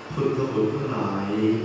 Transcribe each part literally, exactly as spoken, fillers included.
พุทธบุตรทั้งหลาย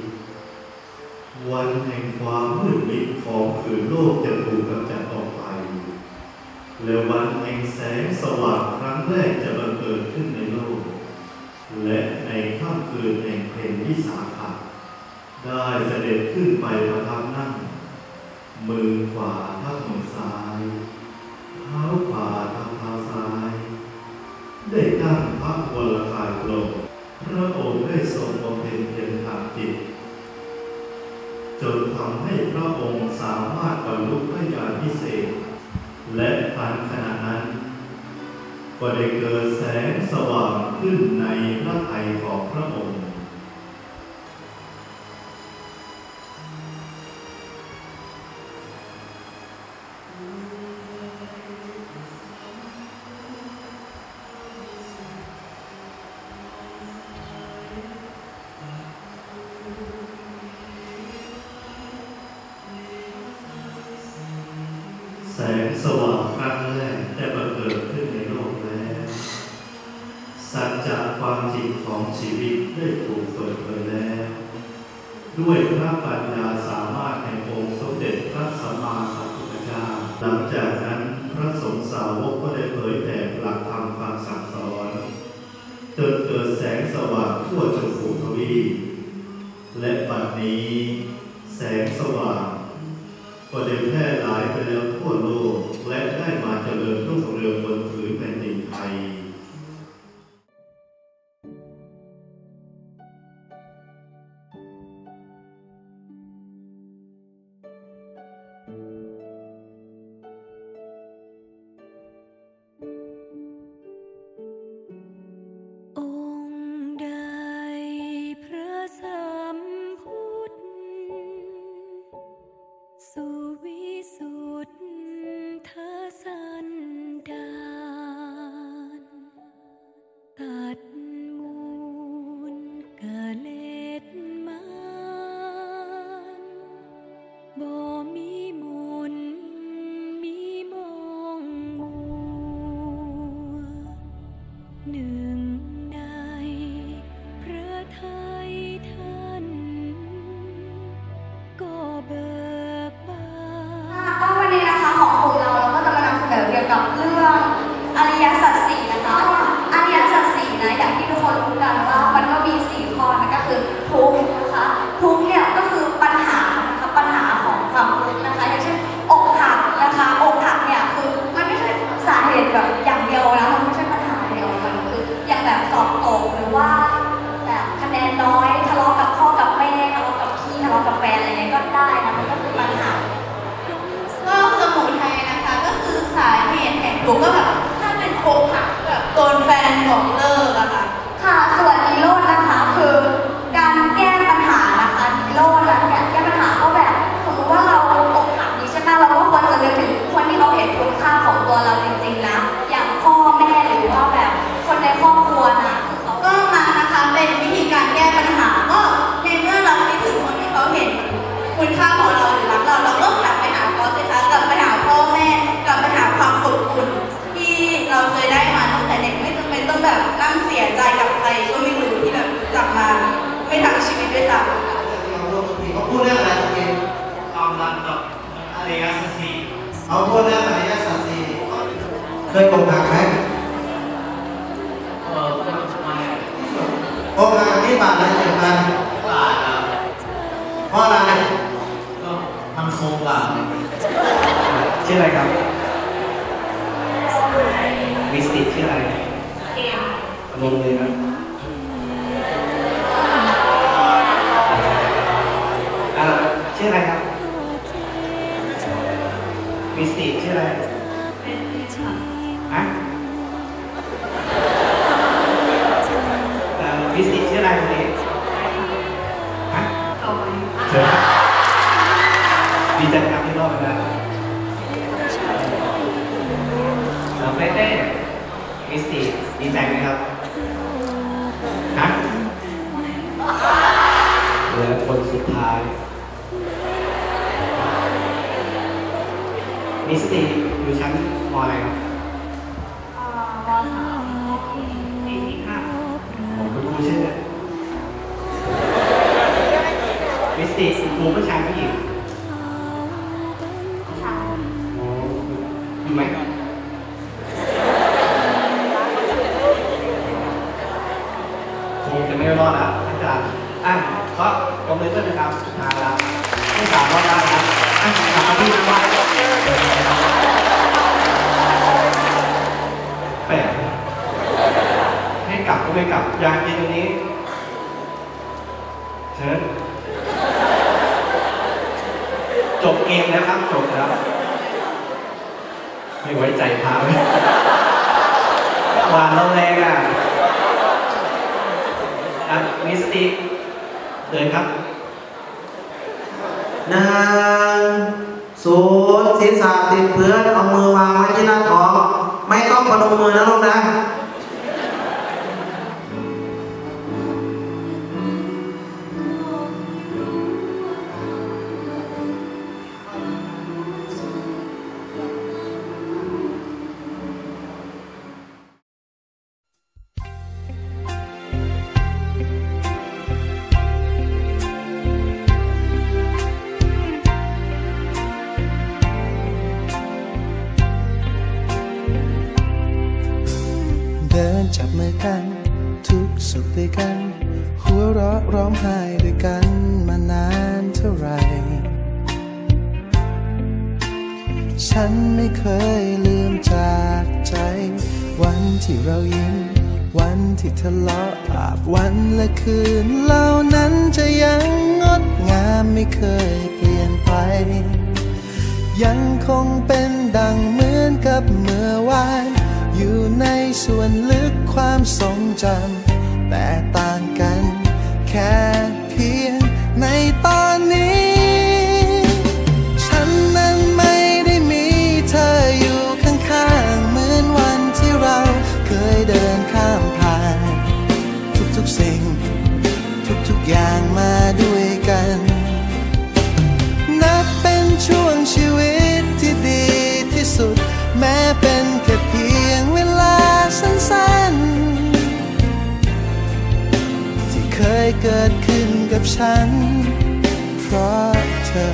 วันแห่งความมืดมิดของผืนโลกจะถูกกำจัดออกไปและวันแห่งแสงสว่างครั้งแรกจะบังเกิดขึ้นในโลกและในค่ำคืนแห่งเพ็ญวิสาขะได้เสด็จขึ้นไปประทับนั่งมือขวาทับมือซ้ายเท้าขวาทับเท้าซ้ายได้ตั้งพระวรกายลงพระองค์ได้ทรงบำเพ็ญเพียรทางจิตจนทำให้พระองค์สามารถบรรลุพระญาณพิเศษและทันขณะนั้นก็ได้เกิดแสงสว่างขึ้นในพระทัยของพระองค์แสงสว่างครั้งแรกได้บังเกิดขึ้นในโลกแล้วสัจจะความจริงของชีวิตได้ถูกเปิดเผยแล้วด้วยพระปัญญาสามารถในองค์สมเด็จพระสัมมาสัมพุทธเจ้าหลังจากนั้นพระสงฆ์สาวกก็ได้เผยแผ่หลักธรรมคำสั่งสอนจนเกิดแสงสว่างทั่วชมพูทวีปและบัดนี้แสงสว่างก็ได้แพร่หลายไปแล้วทั่วโลกและได้มาเจริญรุ่งเรืองบนผืนแผ่นดินไทยกับเรื่องอริยสัจสี่นะคะอริยสัจสี่นะอย่างที่ทุกคนรู้กันว่ามันก็มีสี่ข้อนะก็คือทุกข์นะคะทุกข์เนี่ยก็คือปัญหานะคะปัญหาของความทุกข์นะคะอย่างเช่นอกหักนะคะอกหักเนี่ยคือมันไม่ใช่สาเหตุแบบอย่างเดียวนะมันไม่ใช่ปัญหาเดียวมันคืออย่างแบบสอบตกหรือว่าแบบคะแนนน้อยทะเลาะกับพ่อกับแม่ทะเลาะกับพี่ทะเลาะกับแฟนอะไรเงี้ยก็ได้นะมันก็คือปัญหาก็สมุทัยนะคะก็คือสาเหตุแห่งทุกข์ก็แบบถ้าเป็นอกหักแบบโดนแฟนบอกเลิกอะค่ะค่ะส่วนนิโรธนะคะคือการแก้ปัญหานะคะนิโรธแล้วเนี่ยแก้ปัญหาก็แบบสมมติว่าเราอกหักนี้ใช่ไหมเราก็ควรจะนึกถึงคนที่เขาเห็นคุณค่าของตัวเราจริงๆนะอย่างพ่อแม่หรือว่าแบบคนในครอบครัวนะคือเขาก็มานะคะเป็นวิธีการแก้ปัญหาก็ในเมื่อเราคิดถึงคนที่เขาเห็นคุณค่าของเราหรือรักเราเราก็กลับไปหาเขาสิคะกลับไปหาพ่อแม่กลับไปหาความอบอุ่นที่เราเคยได้มาตั้งแต่เด็กไม่จำเป็นต้องแบบนั่งเสียใจกับใครก็ไม่รู้ที่แบบจับมาไม่ทั้งชีวิตด้วยซ้ำเขาพูดเรื่องอะไรตรงนี้ความรักกับอริยสัจสี่เขาพูดเรื่องอริยสัจสี่เคยอกหักไหมเออไม่อกหักที่บาดอะไรเจ็บกันบาดอ่ะเพราะอะไรก็มันคงบาดชื่ออะไรครับวิสติชื่ออะไรเกมลงเลยนะชื่ออะไรครับวิสติชื่ออะไรฮะวิสติชื่ออะไรคนนี้ฮะเชิญดีใจครับที่รอดมาได้เราเต้เต้วิสติดีใจไหมครับฮะเหลือคนสุดท้ายมิสติอยู่ชั้นม.อะไรครับม.สามปีสี่ค่ะผมคุณครูชื่อไม่กลับอยากกินตรงนี้เชิญจบเกมแล้วครับจบแล้วไม่ไว้ใจพาไหมหวานเราแรงอ่ะอ่ะมิสติเดินครับนางสูดศีรษะติดพื้นเอามือวางไว้ที่หน้าท้องไม่ต้องพนมมือนะลูกนะเดินจับมือกันทุกสุขด้วยกันหัวเราะร้องไห้ด้วยกันมานานเท่าไรฉันไม่เคยลืมจากใจวันที่เรายิ้มวันที่ทะเลาะอาบวันและคืนเหล่านั้นจะยังงดงามไม่เคยเปลี่ยนไปยังคงเป็นดังเหมือนกับเมื่อวานอยู่ในส่วนลึกความทรงจำแต่ต่างกันแค่เพียงในตอนนี้ฉันนั้นไม่ได้มีเธออยู่ข้างๆเหมือนวันที่เราเคยเดินข้ามผ่านทุกๆสิ่งทุกๆอย่างมาด้วยกันนับเป็นช่วงชีวิตที่ดีที่สุดแม้เป็นแค่เพียงเวลาสั้นๆที่เคยเกิดขึ้นกับฉันเพราะเธอ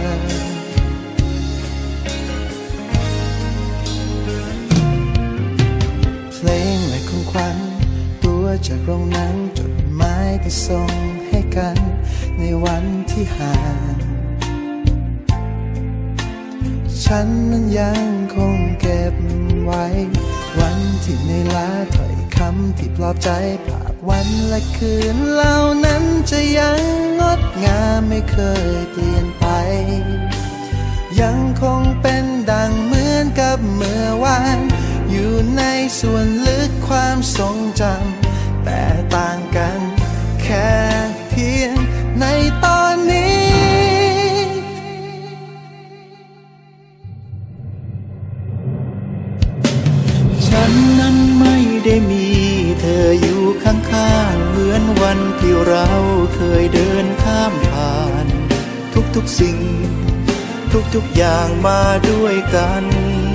เพลงและของขวัญตัวจากโรงหนังจดหมายที่ส่งให้กันในวันที่ห่างฉันนั้นยังคงเก็บไว้วันที่เหนื่อยล้าถ้อยคำที่ปลอบใจภาพวันและคืนเหล่านั้นจะยังงดงามไม่เคยเปลี่ยนไปยังคงเป็นดังเหมือนกับเมื่อวานอยู่ในส่วนลึกความทรงจำแต่ต่างกันแค่เพียงในตอนนี้ฉันนั้นไม่ได้มีเธออยู่ข้างๆเหมือนวันที่เราเคยเดินข้ามผ่านทุกๆสิ่งทุกๆอย่างมาด้วยกัน